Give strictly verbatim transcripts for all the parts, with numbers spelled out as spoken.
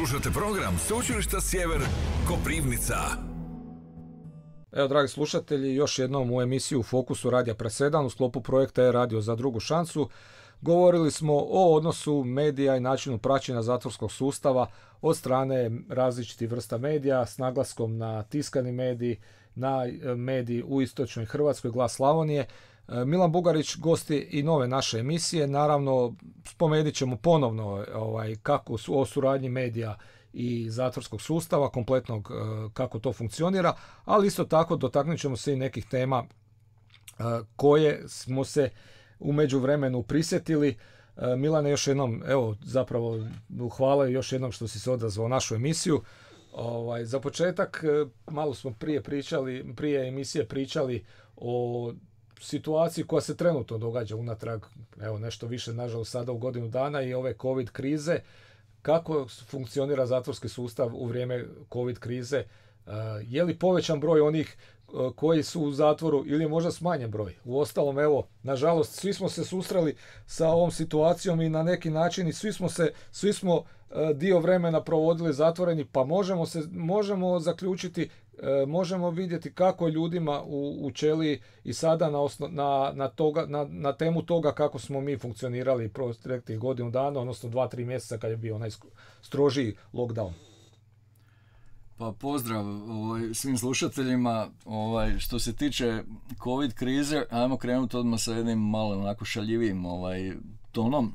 Slušate program Sveučilišta Sjever Koprivnica. Evo, dragi slušatelji, još jednom u emisiju u Fokusu Radija Presedan u sklopu projekta E-radio za drugu šansu. Govorili smo o odnosu medija i načinu praćenja zatvorskog sustava od strane različitih vrsta medija s naglaskom na tiskani medij, na mediji u istočnoj Hrvatskoj, Glas Slavonije. Milan Bugarić, gosti i nove naše emisije. Naravno, spomenut ćemo ponovno ovaj, kako su o suradnji medija i zatvorskog sustava, kompletnog kako to funkcionira, ali isto tako dotaknut ćemo se i nekih tema koje smo se u međuvremenu prisjetili. Milane, još jednom, evo, zapravo hvala još jednom što si se odazvao našu emisiju. Ovaj, za početak, malo smo prije pričali, prije emisije pričali o situaciji koja se trenutno događa unatrag, evo, nešto više, nažalost, sada u godinu dana i ove COVID krize. Kako funkcionira zatvorski sustav u vrijeme COVID krize? Je li povećan broj onih koji su u zatvoru ili je možda smanjen broj? Uostalom, evo, nažalost, svi smo se susreli sa ovom situacijom i na neki način i svi smo se, svi smo dio vremena provodili zatvoreni, pa možemo se, možemo zaključiti, možemo vidjeti kako je ljudima u, u Ćeliji i sada na, osno, na, na, toga, na, na temu toga kako smo mi funkcionirali proteklih godinu dana, odnosno dva, tri mjeseca kad je bio onaj strožiji lockdown. Pa pozdrav ovaj, svim slušateljima. Ovaj, što se tiče COVID krize, ajmo krenuti odmah sa jednim malo onako šaljivim ovaj, tonom.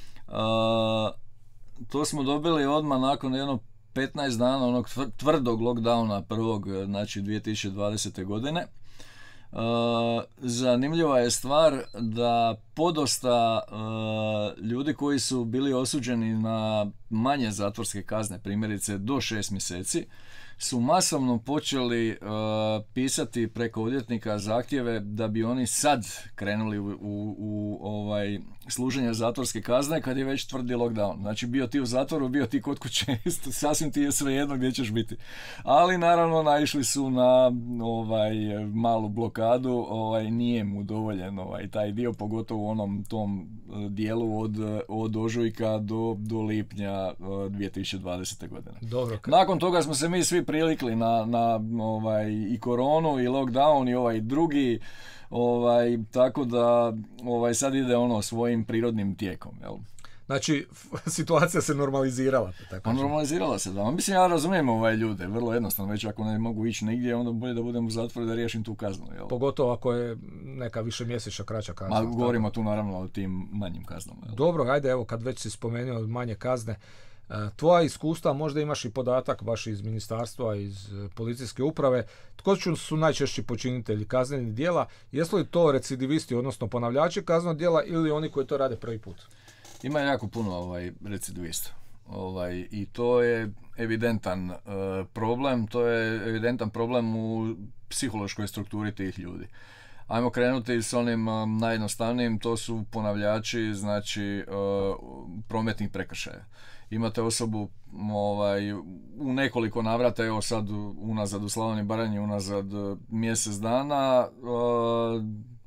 A, to smo dobili odmah nakon jedno petnaest dana onog tvrdog lockdowna prvog, znači dvije tisuće dvadesete godine. Uh, zanimljiva je stvar da podosta uh, ljudi koji su bili osuđeni na manje zatvorske kazne, primjerice do šest mjeseci, su masovno počeli uh, pisati preko odvjetnika zahtjeve da bi oni sad krenuli u, u, u ovaj, služenje zatvorske kazne kad je već tvrdi lockdown. Znači bio ti u zatvoru, bio ti kod kuće, sasvim ti je svejedno gdje ćeš biti. Ali naravno naišli su na ovaj, malu blokadu, ovaj, nije mu dovoljen ovaj, taj dio, pogotovo u onom tom dijelu od, od ožujka do, do lipnja dvije tisuće dvadesete godine. Dobro. Nakon toga smo se mi svi prilikli na, na ovaj, i koronu i lockdown i ovaj drugi, ovaj, tako da ovaj, sad ide ono svojim prirodnim tijekom, jel? Znači, situacija se normalizirala. Tako pa normalizirala se, da. Mislim, ja razumijem ovaj ljude, vrlo jednostavno, već ako ne mogu ići nigdje, onda bolje da budem u zatvoru da riješim tu kaznu, jel? Pogotovo ako je neka više mjesečna kraća kazna. Ma, govorimo tu naravno o tim manjim kaznama, jel? Dobro, ajde, evo, kad već si spomenuo manje kazne, tvoja iskustva, možda imaš i podatak baš iz ministarstva, iz policijske uprave, tko su najčešći počinitelji kaznenih djela, jesu li to recidivisti, odnosno ponavljači kaznenog djela ili oni koji to rade prvi put? Ima jako puno ovaj, recidivista. Ovaj, I to je evidentan uh, problem, to je evidentan problem u psihološkoj strukturi tih ljudi. Ajmo krenuti s onim um, najjednostavnijim, to su ponavljači, znači uh, prometnih prekršaja. Imate osobu ovaj, u nekoliko navrata, evo sad unazad u Slavoniji Baranji, unazad mjesec dana, uh,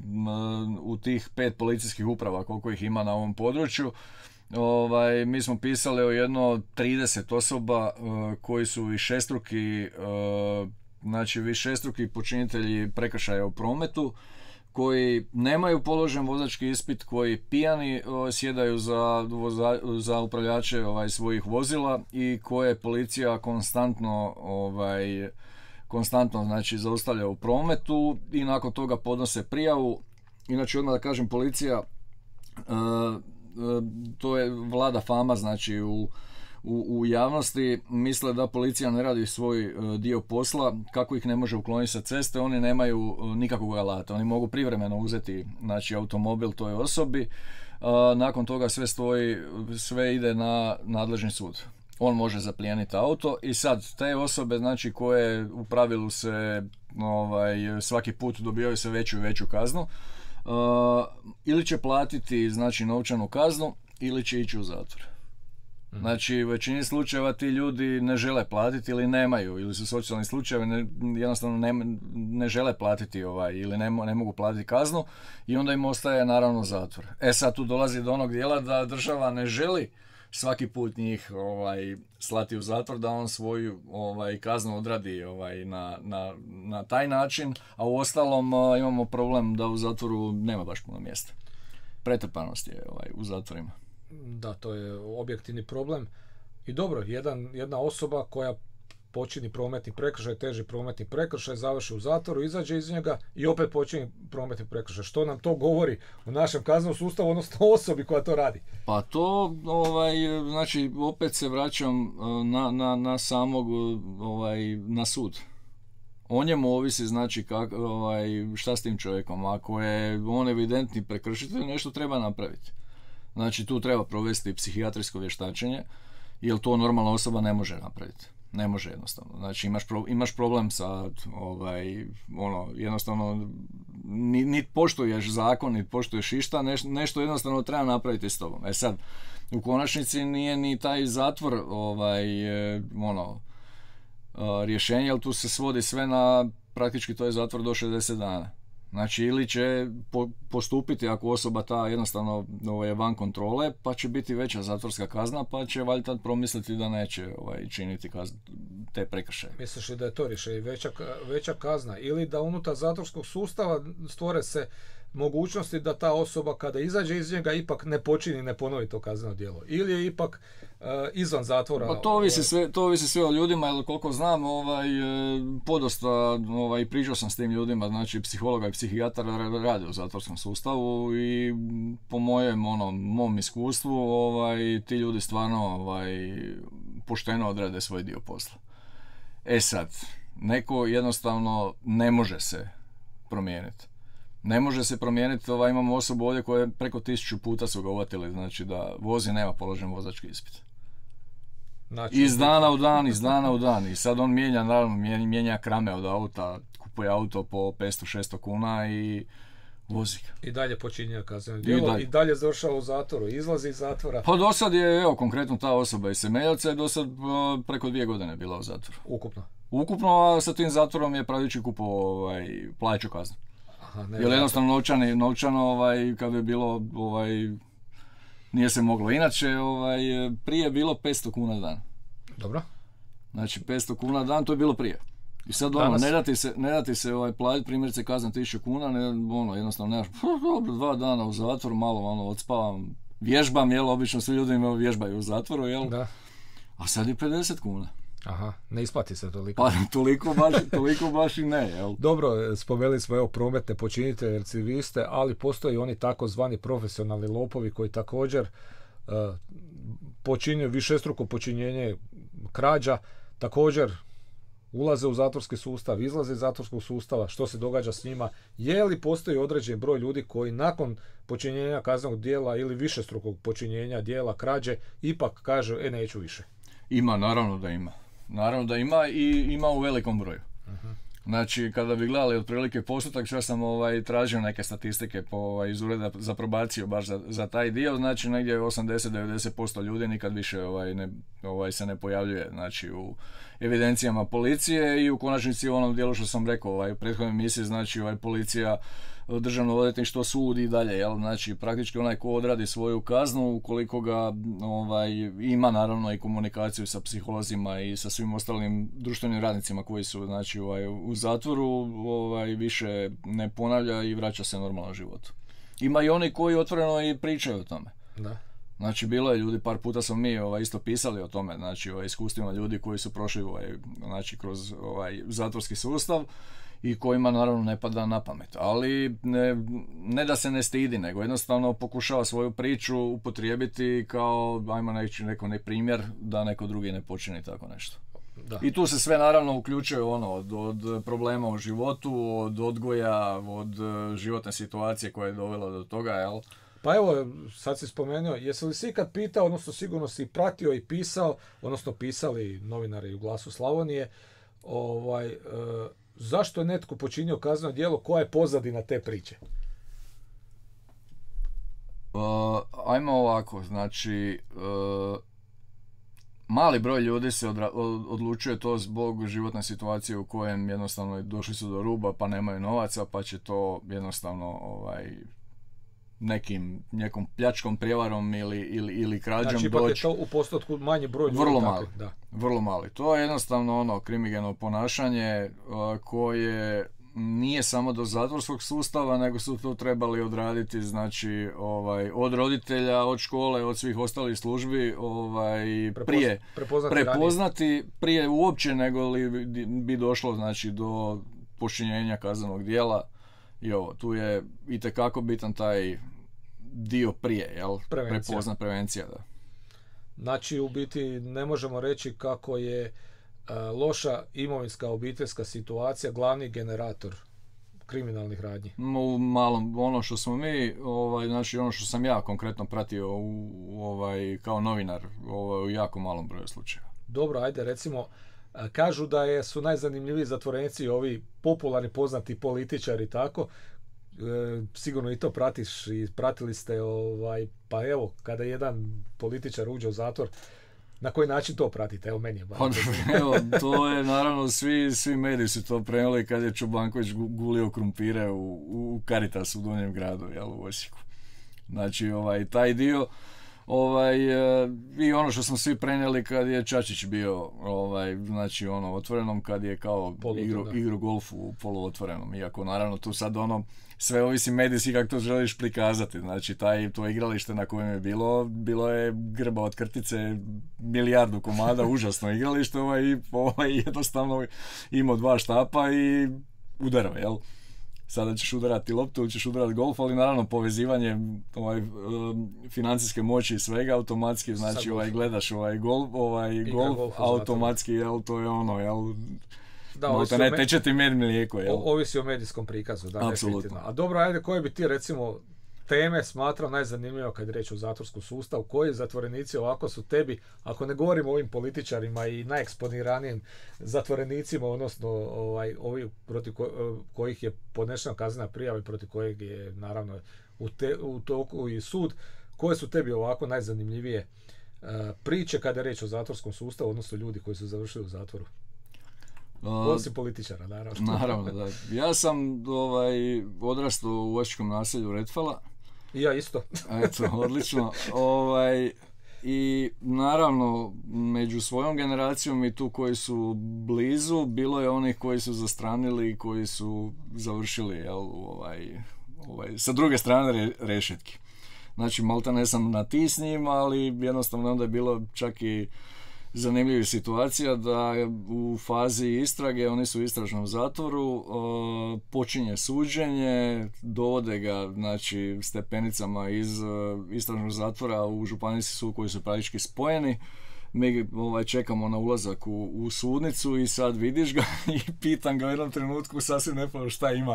u tih pet policijskih uprava koliko ih ima na ovom području, ovaj, mi smo pisali o jedno trideset osoba uh, koji su višestruki, uh, znači višestruki počinitelji prekršaja u prometu, koji nemaju položen vozački ispit, koji pijani o, sjedaju za, voza, za upravljače ovaj, svojih vozila i koje policija konstantno ovaj, konstantno znači zaustavlja u prometu i nakon toga podnose prijavu. Inače, odmah da kažem, policija, uh, uh, to je vlada fama, znači u U, u javnosti misle da policija ne radi svoj uh, dio posla, kako ih ne može ukloniti sa ceste, oni nemaju uh, nikakvog alata, oni mogu privremeno uzeti znači, automobil toj osobi, uh, nakon toga sve stoji, sve ide na nadležni sud. On može zaplijeniti auto i sad te osobe znači, koje u pravilu se ovaj, svaki put dobijaju sve veću i veću kaznu, uh, ili će platiti znači, novčanu kaznu ili će ići u zatvor. Znači, u većini slučajeva ti ljudi ne žele platiti ili nemaju, ili su socijalni slučajevi, ne, jednostavno ne, ne žele platiti ovaj, ili ne, ne mogu platiti kaznu i onda im ostaje naravno zatvor. E sad tu dolazi do onog dijela da država ne želi svaki put njih ovaj, slati u zatvor da on svoju ovaj, kaznu odradi ovaj, na, na, na taj način, a u ostalom a, imamo problem da u zatvoru nema baš puno mjesta. Pretrpanost je ovaj, u zatvorima. Da, to je objektivni problem. I dobro, jedan, jedna osoba koja počini prometni prekršaj, teži prometni prekršaj, završi u zatvoru, izađe iz njega i opet počini prometni prekršaj. Što nam to govori u našem kaznenom sustavu, odnosno osobi koja to radi? Pa to, ovaj, znači, opet se vraćam na, na, na samog, ovaj, na sud. O njemu ovisi, znači, kak, ovaj, šta s tim čovjekom. Ako je on evidentni prekršitelj, nešto treba napraviti. Znači, tu treba provesti psihijatrijsko vještačenje, jer to normalna osoba ne može napraviti. Ne može jednostavno. Znači imaš, pro, imaš problem sa ovaj, ono, jednostavno niti ni poštuješ zakon, niti poštuješ išta, neš, nešto jednostavno treba napraviti s tobom. E sad, u konačnici nije ni taj zatvor ovaj, ono, rješenje, jer tu se svodi sve na, praktički to je zatvor do šezdeset dana. Znači ili će po, postupiti ako osoba ta jednostavno ovaj, je van kontrole, pa će biti veća zatvorska kazna, pa će valjda promisliti da neće ovaj, činiti kazn, te prekršaje. Misliš li da je to rješenje, veća, veća kazna, ili da unutar zatvorskog sustava stvore se mogućnosti da ta osoba kada izađe iz njega ipak ne počini, ne ponovi to kazneno djelo, ili je ipak uh, izvan zatvora? Pa to ovisi sve, to ovisi sve o ljudima, jer koliko znam, ovaj, podosta ovaj, pričao sam s tim ljudima, znači psihologa i psihijatara rade u zatvorskom sustavu i po mojem, ono, mom iskustvu ovaj, ti ljudi stvarno ovaj, pošteno odrade svoj dio posla. E sad, neko jednostavno ne može se promijeniti. Ne može se promijeniti, ovaj, imamo osobu ovdje koja je preko tisuću puta su ga uvatili, znači da vozi, nema položen vozački ispit. Znači, iz dana u dan, iz dana u dan. I sad on mijenja, naravno, mijenja krame od auta, kupuje auto po petsto šesto kuna i vozi ga. I dalje počinje kazneno djelo, i dalje. i dalje završava u zatvoru, izlazi iz zatvora. Pa do sad je, evo, konkretno ta osoba iz Semeljaca je do sad preko dvije godine bila u zatvoru. Ukupno? Ukupno, a sa tim zatvorom je pravići kupovao ovaj, plaću kaznu. Aha, ne, jer jednostavno novčani, novčano ovaj, kad je bilo, ovaj, nije se moglo. Inače, ovaj, prije je bilo petsto kuna dan. Dobro. Znači petsto kuna dan, to je bilo prije. I sad ono, ne da ti se, ne da ti se ovaj, platiti primjerice kazna tisuću kuna, ne, ono, jednostavno nemaš, dobro, dva dana u zatvoru, malo ono, odspavam, vježbam, jel, obično svi ljudi imaju vježbaju u zatvoru, jel? Da. A sad je pedeset kuna. Aha, ne isplati se toliko. Pa toliko baš, toliko baš i ne, jel? Dobro, spomenuli smo evo prometne počinitelje, recidiviste, ali postoji oni takozvani profesionalni lopovi koji također uh, počinjuju višestruko počinjenje krađa, također ulaze u zatvorski sustav, izlaze iz zatvorskog sustava, što se događa s njima, je li postoji određen broj ljudi koji nakon počinjenja kaznenog djela ili višestrukog počinjenja djela krađe ipak kažu, e neću više? Ima, naravno da ima. Naravno da ima i ima u velikom broju. Uh-huh. Znači, kada bi gledali otprilike postotak, ja sam ovaj, tražio neke statistike po, ovaj, iz ureda za probaciju baš za, za taj dio, znači negdje osamdeset do devedeset posto ljudi nikad više ovaj, ne, ovaj, se ne pojavljuje, znači u evidencijama policije i u konačnici u onom dijelu što sam rekao ovaj, u prethodnoj emisiji, znači ovaj, policija, državno odvjetništvo, sud i dalje, jel? Znači praktički onaj ko odradi svoju kaznu, ukoliko ga ovaj, ima naravno i komunikaciju sa psiholozima i sa svim ostalim društvenim radnicima koji su znači, ovaj, u zatvoru, ovaj, više ne ponavlja i vraća se normalno životu. Ima i oni koji otvoreno i pričaju o tome. Da. Znači bilo je ljudi, par puta smo mi ovaj, isto pisali o tome, znači o iskustvima ljudi koji su prošli ovaj, znači, kroz ovaj, zatvorski sustav i kojima naravno ne pada na pamet, ali ne, ne da se ne stidi, nego jednostavno pokušava svoju priču upotrijebiti kao, ajmo reći, neko ne primjer da neko drugi ne počini tako nešto. Da. I tu se sve naravno uključuje ono, od, od problema u životu, od odgoja, od životne situacije koja je dovela do toga, jel? Pa evo, sad si spomenuo, jesi li si ikad pitao, odnosno sigurno si pratio i pisao, odnosno pisali novinari u Glasu Slavonije, ovaj, e, zašto je netko počinio kazneno djelo, koja je pozadina te priče? Uh, ajmo ovako, znači, uh, mali broj ljudi se odra- odlučuje to zbog životne situacije u kojem jednostavno došli su do ruba pa nemaju novaca, pa će to jednostavno ovaj, nekim, nekom pljačkom, prijevarom ili, ili, ili krađom znači, ipak doći. je to u postotku manji broj ljudi. Vrlo tako, mali, da. vrlo mali. To je jednostavno ono krimigeno ponašanje uh, koje nije samo do zatvorskog sustava, nego su to trebali odraditi, znači, ovaj, od roditelja, od škole, od svih ostalih službi, ovaj, Prepoz, prije prepoznati, prepoznati prije uopće nego li bi došlo, znači, do počinjenja kaznenog djela. I ovo, tu je itekako bitan taj dio prije, jel? Prevencija. Prepozna prevencija, da. Znači, u biti ne možemo reći kako je a, loša imovinska obiteljska situacija glavni generator kriminalnih radnji. U malom, ono što smo mi, ovaj, znači ono što sam ja konkretno pratio u, ovaj, kao novinar, ovaj, u jako malom broju slučajeva. Dobro, ajde, recimo, a, kažu da je, su najzanimljiviji zatvorenici ovi popularni, poznati političari, tako. E, sigurno i to pratiš i pratili ste, ovaj, pa evo, kada jedan političar uđe u zatvor, na koji način to pratite? Evo, meni je bar. Evo, to je naravno, svi, svi mediji su to prenijeli kad je Čobanković gulio krumpire u, u Caritasu u Donjem gradu, jel, u Osijeku. Znači, ovaj, taj dio, ovaj, i ono što smo svi prenijeli kad je Čačić bio, ovaj, znači, ono, otvorenom, kad je kao igru, igru golfu u poluotvorenom, iako naravno tu sad ono, sve ovisi medijski kako to želiš prikazati. Znači, taj, to igralište na kojem je bilo, bilo je grba od krtice, milijardu komada, užasno igralište, ovaj, ovaj jednostavno imao dva štapa i udarao, jel? Sada ćeš udarati loptu ili ćeš udarati golf, ali naravno povezivanje ovaj, financijske moći i svega automatski, znači ovaj, gledaš ovaj golf, ovaj, golf, golf automatski, jel, to je ono, jel, da, ovisi ne me... teče ti med mlijeko, jel? O, ovisi o medijskom prikazu, da, apsolutno. A dobro, ajde, koje bi ti recimo teme smatrao najzanimljivije kad je riječ o zatvorskom sustavu, koji zatvorenici ovako su tebi, ako ne govorimo o ovim političarima i najeksponiranim zatvorenicima, odnosno ovaj, ovi protiv ko, kojih je podnešena kaznena prijava i protiv kojeg je naravno u, te, u toku i sud, koje su tebi ovako najzanimljivije uh, priče kada je riječ o zatvorskom sustavu, odnosno ljudi koji su završili u zatvoru? On si političara, naravno. Naravno, da. Ja sam ovaj, odrastao u osječkom naselju Redfala. I ja isto. Eto, odlično. Ovaj, I naravno, među svojom generacijom i tu koji su blizu, bilo je onih koji su zastranili i koji su završili, jel, ovaj, ovaj, sa druge strane re, rešetki. Znači, malta ne sam na ti s njim, ali jednostavno onda je bilo čak i zanimljivih situacija da u fazi istrage, oni su u istražnom zatvoru, počinje suđenje, dovode ga, znači, stepenicama iz istražnog zatvora u županijski sud koji su praktički spojeni. Mi ovaj, čekamo na ulazak u, u sudnicu i sad vidiš ga i pitam ga u jednom trenutku sasvim nepoznano šta ima.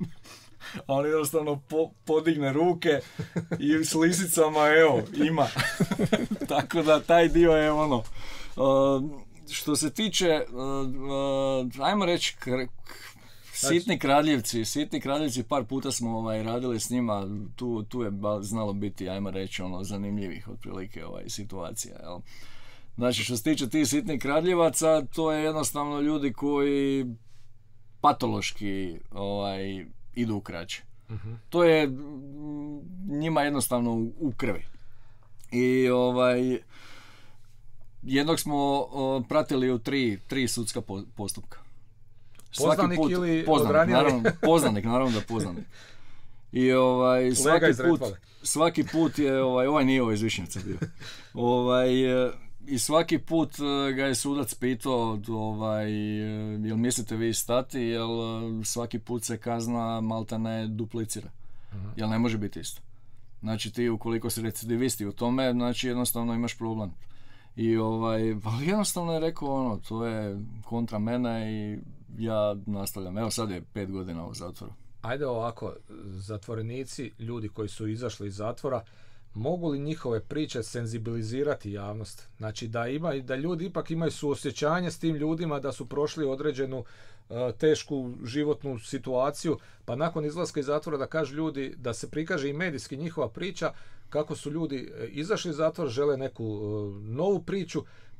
A on jednostavno po, podigne ruke i s lisicama, evo, ima. Tako da taj dio je ono. Uh, što se tiče, uh, uh, ajmo reći, kr- sitni kradljivci, sitni kradljivci, par puta smo ovaj, radili s njima, tu, tu je ba, znalo biti, ajmo reći, ono, zanimljivih otprilike ovaj, situacija, jel? Znači, što se tiče tih sitnih kradljivaca, to je jednostavno ljudi koji patološki ovaj, idu u krađe. Uh-huh. To je njima jednostavno u, u krvi. I ovaj, jednog smo o, pratili u tri, tri sudska po, postupka. Poznanik put, ili poznanik, naravno, poznanik, naravno da poznanik. I ovaj, svaki put, svaki put je, ovaj, ovaj nije ovaj iz Višnjevca bio. Ovaj, i svaki put ga je sudac pitao, ovaj, jel mislite vi stati, jel svaki put se kazna malta ne duplicira. Uh-huh. Jel ne može biti isto. Znači ti ukoliko si recidivisti u tome, znači jednostavno imaš problem. I ovaj, ali jednostavno je rekao ono, to je kontra mene i ja nastavljam. Evo sad je pet godina u zatvoru. Ajde ovako, zatvorenici, ljudi koji su izašli iz zatvora, mogu li njihove priče senzibilizirati javnost? Znači da ima, da ljudi ipak imaju suosjećanje s tim ljudima, da su prošli određenu uh, tešku životnu situaciju, pa nakon izlaska iz zatvora da kažu ljudi, da se prikaže i medijski njihova priča, kako su ljudi izašli iz zatvora, žele neku uh, novu priču,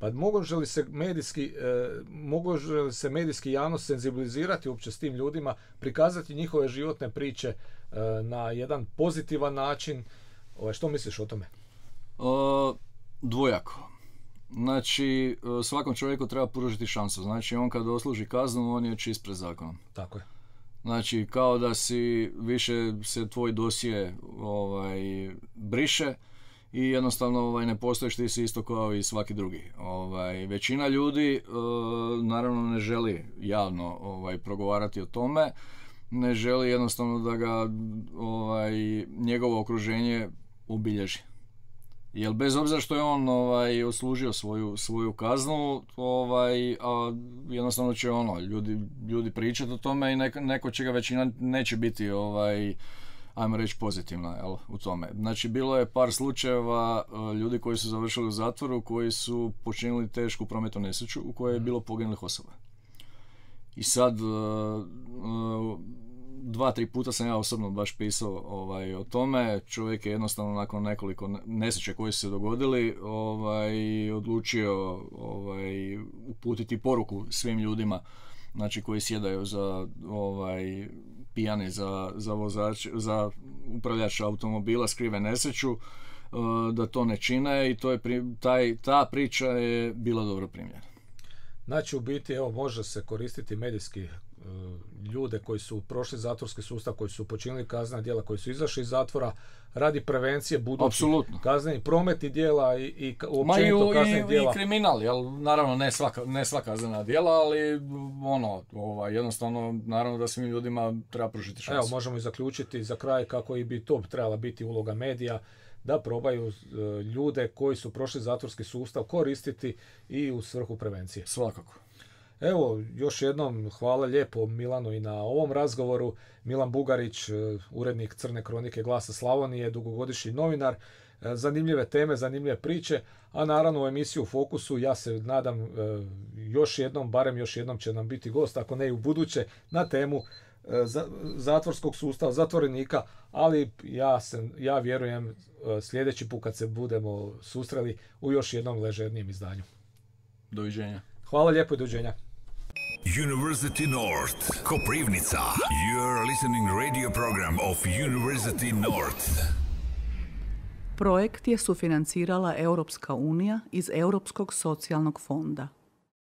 Pa može li se medijski, e, može li se medijski javnost senzibilizirati uopće s tim ljudima, prikazati njihove životne priče e, na jedan pozitivan način? Ovaj, što misliš o tome? O, dvojako. Znači, svakom čovjeku treba pružiti šansu. Znači, on kad osluži kaznu, on je čist pred zakonom. Tako je. Znači, kao da si više se tvoj dosje ovaj, briše i jednostavno ovaj, ne postoješ, ti si isto kao i svaki drugi. Ovaj, većina ljudi uh, naravno ne želi javno ovaj, progovarati o tome, ne želi jednostavno da ga ovaj, njegovo okruženje obilježi. Jer bez obzira što je on ovaj, odslužio svoju, svoju kaznu, ovaj, a jednostavno će ono, ljudi, ljudi pričati o tome i neko, neko čega većina neće biti ovaj, ajmo reći pozitivna, jel, u tome. Znači, bilo je par slučajeva ljudi koji su završili u zatvoru, koji su počinili tešku prometnu nesreću u kojoj je bilo poginulih osoba. I sad, dva, tri puta sam ja osobno baš pisao ovaj, o tome. Čovjek je jednostavno nakon nekoliko nesreće koje su se dogodili ovaj, odlučio ovaj, uputiti poruku svim ljudima, znači, koji sjedaju za ovaj, pijani za, za, vozač, za upravljač automobila, skrive nesreću, da to ne čine i to je, taj, ta priča je bila dobro primljena. Znači, u biti, evo, može se koristiti medijski ljude koji su prošli zatvorski sustav, koji su počinili kaznena djela, koji su izašli iz zatvora radi prevencije budućih kaznenih prometnih djela i, i općenito kaznenih djela. I kriminal, jel, naravno ne svaka, ne sva kaznena djela, ali ono, ovaj, jednostavno, naravno da svim ljudima treba pružiti šansu. Evo, možemo i zaključiti za kraj kako i bi to trebala biti uloga medija, da probaju ljude koji su prošli zatvorski sustav koristiti i u svrhu prevencije. Svakako. Evo, još jednom hvala lijepo Milanu i na ovom razgovoru. Milan Bugarić, urednik Crne kronike Glasa Slavonije, dugogodišnji novinar. Zanimljive teme, zanimljive priče, a naravno u emisiju u Fokusu ja se nadam još jednom, barem još jednom će nam biti gost, ako ne i u buduće, na temu zatvorskog sustava, zatvorenika, ali ja, sam, ja vjerujem sljedeći put kad se budemo susreli u još jednom ležernijem izdanju. Doviđenja. Hvala lijepo i doviđenja. University North, Koprivnica. You're listening radio program of University North. Projekt je sufinancirala Europska unija iz Europskog socijalnog fonda.